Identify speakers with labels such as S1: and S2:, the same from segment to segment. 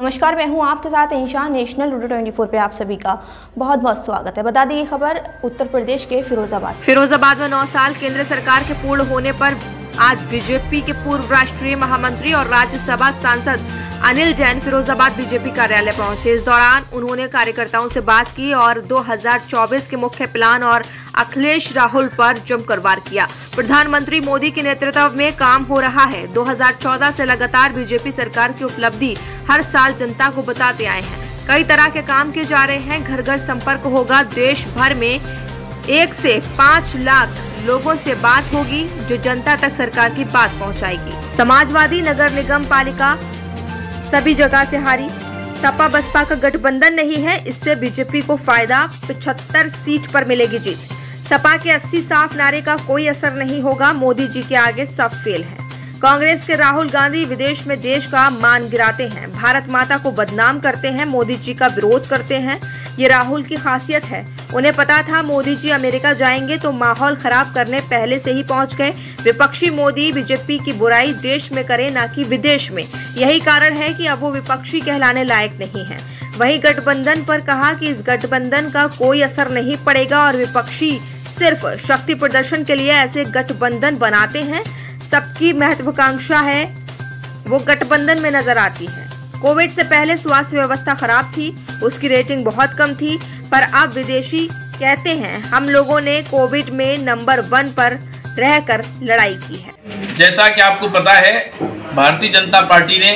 S1: नमस्कार, मैं हूं आपके साथ इंशान। नेशनल लूडो 24 पे आप सभी का बहुत बहुत स्वागत है। बता दें ये खबर उत्तर प्रदेश के फिरोजाबाद में 9 साल केंद्र सरकार के पूर्ण होने पर आज बीजेपी के पूर्व राष्ट्रीय महामंत्री और राज्यसभा सांसद अनिल जैन फिरोजाबाद बीजेपी कार्यालय पहुंचे। इस दौरान उन्होंने कार्यकर्ताओं से बात की और 2024 के मुख्य प्लान और अखिलेश राहुल पर जमकर वार किया। प्रधानमंत्री मोदी के नेतृत्व में काम हो रहा है। 2014 से लगातार बीजेपी सरकार की उपलब्धि हर साल जनता को बताते आए हैं। कई तरह के काम किए जा रहे हैं। घर घर संपर्क होगा। देश भर में 1 से 5 लाख लोगों से बात होगी जो जनता तक सरकार की बात पहुंचाएगी। समाजवादी नगर निगम पालिका सभी जगह से हारी। सपा बसपा का गठबंधन नहीं है, इससे बीजेपी को फायदा। 75 सीट पर मिलेगी जीत। सपा के 80 साफ नारे का कोई असर नहीं होगा। मोदी जी के आगे सब फेल है। कांग्रेस के राहुल गांधी विदेश में देश का मान गिराते हैं, भारत माता को बदनाम करते हैं, मोदी जी का विरोध करते हैं। ये राहुल की खासियत है। उन्हें पता था मोदी जी अमेरिका जाएंगे तो माहौल खराब करने पहले से ही पहुंच गए। विपक्षी मोदी बीजेपी की बुराई देश में करे ना कि विदेश में। यही कारण है कि अब वो विपक्षी कहलाने लायक नहीं है। वही गठबंधन पर कहा कि इस गठबंधन का कोई असर नहीं पड़ेगा और विपक्षी सिर्फ शक्ति प्रदर्शन के लिए ऐसे गठबंधन बनाते हैं। सबकी महत्वाकांक्षा है वो गठबंधन में नजर आती है। कोविड से पहले स्वास्थ्य व्यवस्था खराब थी, उसकी रेटिंग बहुत कम थी, पर अब विदेशी कहते हैं हम लोगों ने कोविड में नंबर 1 पर रहकर लड़ाई की है।
S2: जैसा कि आपको पता है, भारतीय जनता पार्टी ने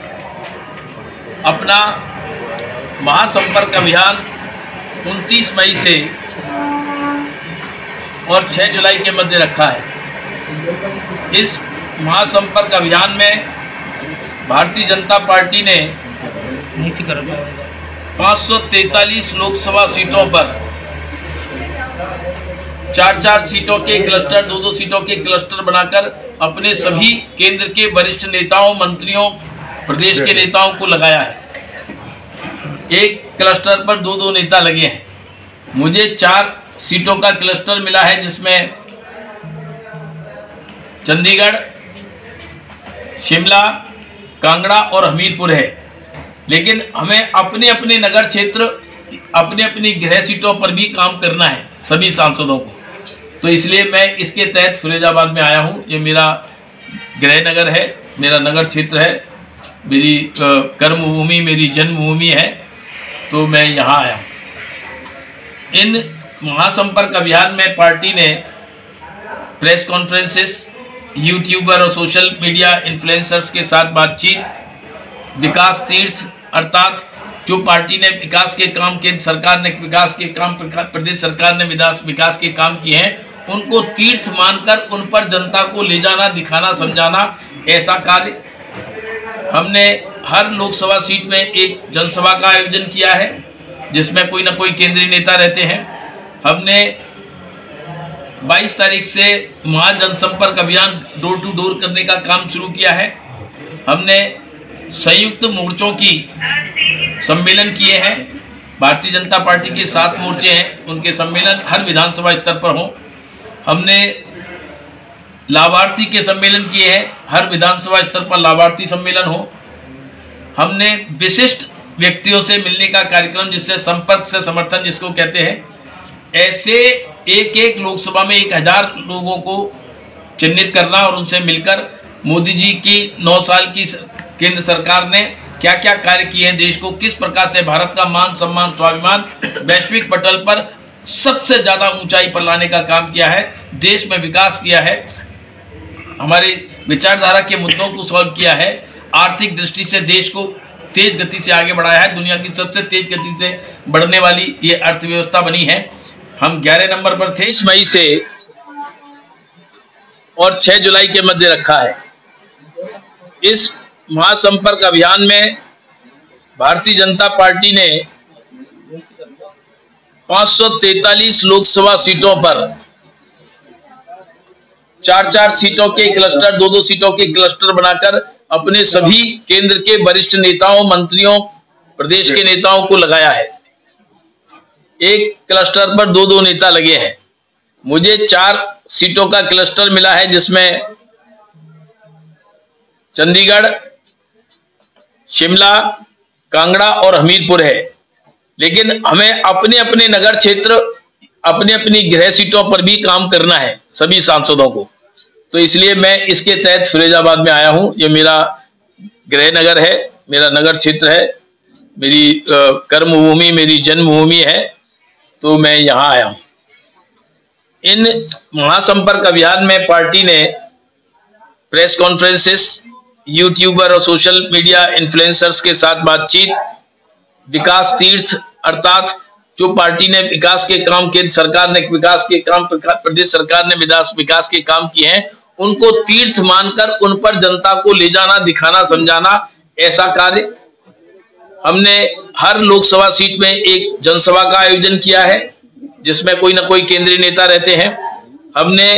S2: अपना महासंपर्क अभियान 29 मई से और 6 जुलाई के मध्य रखा है। इस महासंपर्क अभियान में भारतीय जनता पार्टी ने 543 लोकसभा सीटों पर 4-4 सीटों के क्लस्टर, 2-2 सीटों के क्लस्टर बनाकर अपने सभी केंद्र के वरिष्ठ नेताओं, मंत्रियों, प्रदेश के नेताओं को लगाया है। एक क्लस्टर पर 2-2 नेता लगे हैं। मुझे 4 सीटों का क्लस्टर मिला है, जिसमें चंडीगढ़, शिमला, कांगड़ा और हमीरपुर है। लेकिन हमें अपने अपने नगर क्षेत्र, अपने अपनी गृह सीटों पर भी काम करना है सभी सांसदों को। तो इसलिए मैं इसके तहत फिरोजाबाद में आया हूँ। ये मेरा गृह नगर है, मेरा नगर क्षेत्र है, मेरी कर्मभूमि, मेरी जन्मभूमि है। तो मैं यहाँ आया हूँ। इन महासंपर्क अभियान में पार्टी ने प्रेस कॉन्फ्रेंसेस, यूट्यूबर और सोशल मीडिया इन्फ्लुएंसर्स के साथ बातचीत, विकास तीर्थ अर्थात जो पार्टी ने विकास के काम, केंद्र सरकार ने विकास के काम, प्रदेश सरकार ने विकास के काम किए हैं, उनको तीर्थ मानकर उन पर जनता को ले जाना, दिखाना, समझाना, ऐसा कार्य हमने हर लोकसभा सीट में एक जनसभा का आयोजन किया है, जिसमें कोई ना कोई केंद्रीय नेता रहते हैं। हमने 22 तारीख से महाजनसंपर्क अभियान डोर टू डोर करने का काम शुरू किया है। हमने संयुक्त मोर्चों की सम्मेलन किए हैं। भारतीय जनता पार्टी के 7 मोर्चे हैं, उनके सम्मेलन हर विधानसभा स्तर पर हों। हमने लाभार्थी के सम्मेलन किए हैं, हर विधानसभा स्तर पर लाभार्थी सम्मेलन हो। हमने विशिष्ट व्यक्तियों से मिलने का कार्यक्रम, जिससे संपर्क से समर्थन जिसको कहते हैं, ऐसे एक लोकसभा में 1000 लोगों को चिन्हित करना और उनसे मिलकर मोदी जी की 9 साल की केंद्र सरकार ने क्या क्या कार्य किए हैं, देश को किस प्रकार से भारत का मान, सम्मान, स्वाभिमान वैश्विक पटल पर सबसे ज़्यादा ऊंचाई पर लाने का काम किया है, देश में विकास किया है, हमारी विचारधारा के मुद्दों को सॉल्व किया है, आर्थिक दृष्टि से देश को तेज गति से आगे बढ़ाया है। दुनिया की सबसे तेज गति से बढ़ने वाली ये अर्थव्यवस्था बनी है। हम 11 नंबर पर थे। 20 मई से और 6 जुलाई के मध्य रखा है। इस महासंपर्क अभियान में भारतीय जनता पार्टी ने 543 लोकसभा सीटों पर 4-4 सीटों के क्लस्टर, 2-2 सीटों के क्लस्टर बनाकर अपने सभी केंद्र के वरिष्ठ नेताओं, मंत्रियों, प्रदेश के नेताओं को लगाया है। एक क्लस्टर पर 2-2 नेता लगे हैं। मुझे 4 सीटों का क्लस्टर मिला है, जिसमें चंडीगढ़, शिमला, कांगड़ा और हमीरपुर है, लेकिन हमें अपने अपने नगर क्षेत्र, अपने अपनी गृह सीटों पर भी काम करना है सभी सांसदों को। तो इसलिए मैं इसके तहत फिरोजाबाद में आया हूं। ये मेरा गृह नगर है, मेरा नगर क्षेत्र है, मेरी कर्मभूमि, मेरी जन्मभूमि है, तो मैं यहाँ आया हूँ। इन महासंपर्क अभियान में पार्टी ने प्रेस कॉन्फ्रेंसेस, यूट्यूबर और सोशल मीडिया इन्फ्लुएंसर्स के साथ बातचीत, विकास तीर्थ अर्थात जो पार्टी ने विकास के काम, केंद्र सरकार ने विकास के काम, प्रदेश सरकार ने विकास के काम किए हैं, उनको तीर्थ मानकर उन पर जनता को ले जाना, दिखाना, समझाना, ऐसा कार्य हमने हर लोकसभा सीट में एक जनसभा का आयोजन किया है, जिसमें कोई ना कोई केंद्रीय नेता रहते हैं। हमने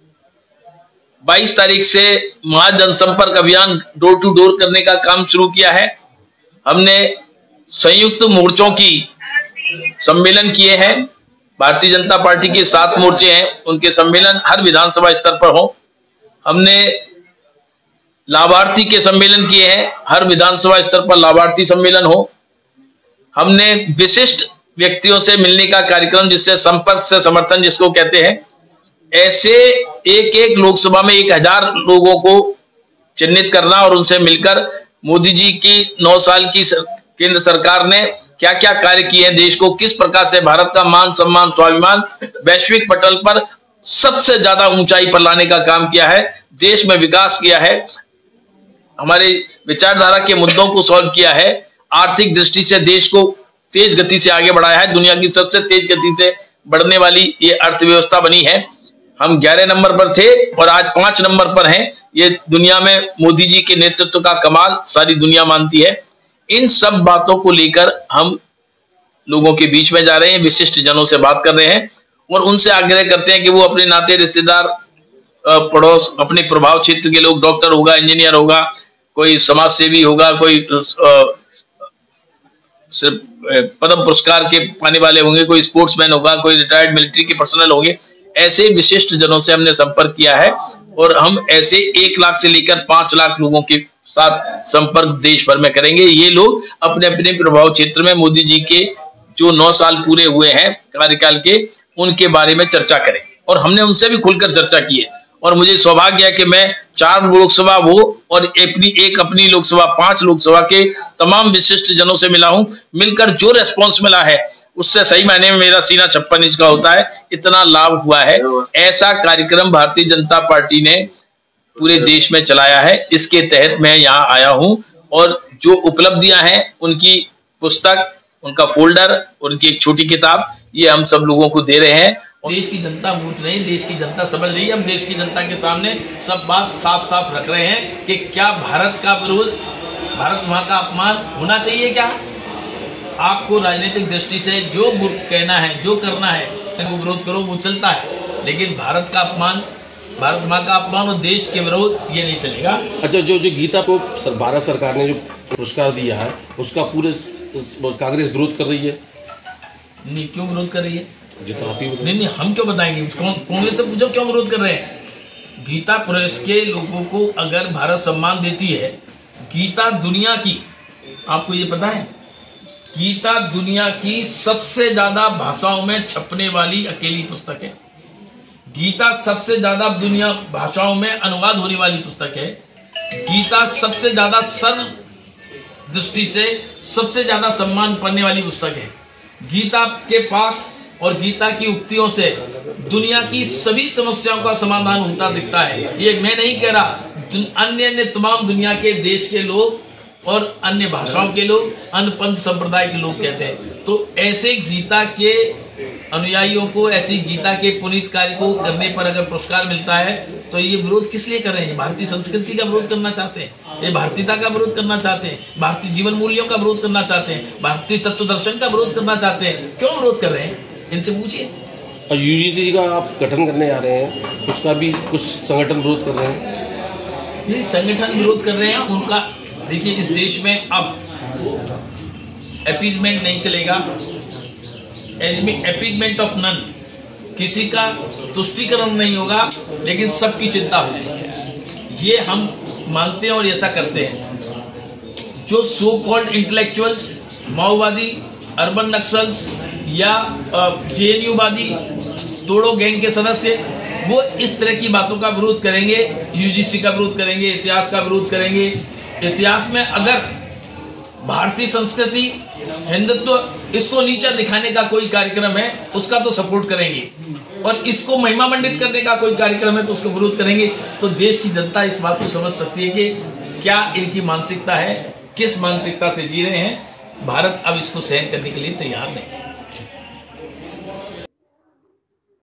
S2: 22 तारीख से महाजनसंपर्क अभियान डोर टू डोर करने का काम शुरू किया है। हमने संयुक्त मोर्चों की सम्मेलन किए हैं। भारतीय जनता पार्टी के 7 मोर्चे हैं, उनके सम्मेलन हर विधानसभा स्तर पर हो। हमने लाभार्थी के सम्मेलन किए हैं, हर विधानसभा स्तर पर लाभार्थी सम्मेलन हो। हमने विशिष्ट व्यक्तियों से मिलने का कार्यक्रम, जिससे संपर्क से समर्थन जिसको कहते हैं, ऐसे एक लोकसभा में 1000 लोगों को चिन्हित करना और उनसे मिलकर मोदी जी की 9 साल की केंद्र सरकार ने क्या क्या कार्य किए हैं, देश को किस प्रकार से भारत का मान सम्मान स्वाभिमान वैश्विक पटल पर सबसे ज्यादा ऊंचाई पर लाने का काम किया है, देश में विकास किया है, हमारे विचारधारा के मुद्दों को सॉल्व किया है, आर्थिक दृष्टि से देश को तेज गति से आगे बढ़ाया है। दुनिया की सबसे तेज गति से बढ़ने वाली ये अर्थव्यवस्था बनी है। हम 11 नंबर पर थे और आज 5 नंबर पर हैं। ये दुनिया में मोदी जी के नेतृत्व का कमाल सारी दुनिया मानती है। इन सब बातों को लेकर हम लोगों के बीच में जा रहे हैं, विशिष्ट जनों से बात कर रहे हैं और उनसे आग्रह करते हैं कि वो अपने नाते रिश्तेदार, पड़ोस, अपने प्रभाव क्षेत्र के लोग, डॉक्टर होगा, इंजीनियर होगा, कोई समाज सेवी होगा, कोई पद्म पुरस्कार के पाने वाले होंगे, कोई स्पोर्ट्समैन होगा, कोई रिटायर्ड मिलिट्री के पर्सनल होंगे, ऐसे विशिष्ट जनों से हमने संपर्क किया है और हम ऐसे 1 लाख से लेकर 5 लाख लोगों के साथ संपर्क देश भर में करेंगे। ये लोग अपने अपने प्रभाव क्षेत्र में मोदी जी के जो 9 साल पूरे हुए हैं कार्यकाल के, उनके बारे में चर्चा करें और हमने उनसे भी खुलकर चर्चा की है। और मुझे सौभाग्य है कि मैं 4 लोकसभा वो और एक अपनी लोकसभा 5 लोकसभा के तमाम विशिष्ट जनों से मिला हूं। मिलकर जो रेस्पॉन्स मिला है उससे सही मायने में मेरा सीना 56 इंच का होता है, इतना लाभ हुआ है। ऐसा कार्यक्रम भारतीय जनता पार्टी ने पूरे देश में चलाया है। इसके तहत मैं यहाँ आया हूँ और जो उपलब्धियां हैं, उनकी पुस्तक, उनका फोल्डर, उनकी एक छोटी किताब, ये हम सब लोगों को दे रहे हैं।
S3: देश की जनता मूर्ख नहीं, देश की जनता समझ रही है। हम देश की जनता के सामने सब बात साफ साफ रख रहे हैं कि क्या भारत का विरोध, भारत मां का अपमान होना चाहिए क्या? आपको राजनीतिक दृष्टि से जो कहना है, जो करना है, वो विरोध करो, वो चलता है, लेकिन भारत का अपमान, भारत मां का अपमान और देश के विरोध ये नहीं चलेगा।
S4: अच्छा, जो गीता को भारत सरकार ने जो पुरस्कार दिया है, उसका पूरे कांग्रेस विरोध कर रही है।
S3: नहीं, क्यों विरोध कर रही है?
S4: नहीं,
S3: हम क्यों बताएंगे? कांग्रेस से पूछो क्यों विरोध कर रहे हैं। गीता प्रेस के लोगों को अगर भारत सम्मान देती है, गीता दुनिया की, आपको ये पता है, गीता दुनिया की सबसे ज्यादा भाषाओं में छपने वाली अकेली पुस्तक है। गीता सबसे ज्यादा दुनिया भाषाओं में अनुवाद होने वाली पुस्तक है। गीता सबसे ज्यादा सर्व दृष्टि से सबसे ज्यादा सम्मान पाने वाली पुस्तक है। गीता के पास और गीता की उक्तियों से दुनिया की सभी समस्याओं का समाधान होता दिखता है। ये मैं नहीं कह रहा, अन्य तमाम दुनिया के देश के लोग और अन्य भाषाओं के लोग, अन्य पंथ संप्रदाय के लोग कहते हैं। तो ऐसे गीता के अनुयायियों को, ऐसी गीता के पुनीत कार्य को करने पर अगर पुरस्कार मिलता है तो ये विरोध किस लिए कर रहे हैं? भारतीय संस्कृति का विरोध करना चाहते हैं, ये भारतीयता का विरोध करना चाहते हैं, भारतीय जीवन मूल्यों का विरोध करना चाहते हैं, भारतीय तत्व दर्शन का विरोध करना चाहते हैं। क्यों विरोध कर रहे हैं? इनसे पूछिए।
S4: और यूजीसी का आप गठन करने आ रहे हैं, उसका भी कुछ संगठन विरोध कर रहे हैं।
S3: नहीं, संगठन विरोध कर रहे हैं उनका। देखिए, इस देश में अब अपीजमेंट नहीं चलेगा, अपीजमेंट ऑफ नन, किसी का तुष्टिकरण नहीं होगा, लेकिन सबकी चिंता होगी। ये हम मानते हैं और ऐसा करते हैं। जो सो कॉल्ड इंटेलेक्चुअल्स, माओवादी, अर्बन नक्सल्स या जेएनयूवादी, तोड़ो गैंग के सदस्य, वो इस तरह की बातों का विरोध करेंगे, यूजीसी का विरोध करेंगे, इतिहास का विरोध करेंगे। इतिहास में अगर भारतीय संस्कृति, हिंदुत्व, इसको नीचा दिखाने का कोई कार्यक्रम है उसका तो सपोर्ट करेंगे, और इसको महिमा मंडित करने का कोई कार्यक्रम है तो उसको विरोध करेंगे। तो देश की जनता इस बात को समझ सकती है कि क्या इनकी मानसिकता है, किस मानसिकता से जी रहे हैं। भारत अब इसको सहन करने के लिए तैयार नहीं है।